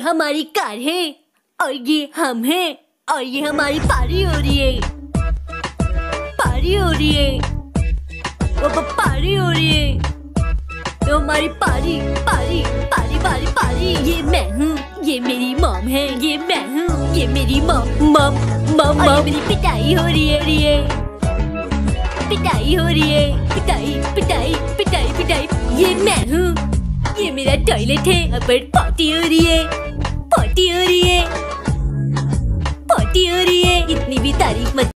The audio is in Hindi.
हमारी कार है और ये हम हैं और ये हमारी पारी हो रही है। पारी हो रही है। वो पारी हो रही है। तो हमारी पारी पारी पारी पारी पारी। ये मैं हूँ, ये मेरी मॉम है। ये मैं हूँ, ये मेरी मॉम मॉम मॉम मॉम। मेरी पिटाई हो रही है। पिटाई हो रही है। पिटाई पिटाई पिटाई पिटाई। ये मैं हूँ, ये मेरा टॉयलेट है। अब पॉटी हो रही है। पॉटी हो रही है। पॉटी हो रही है। इतनी भी तारीफ मत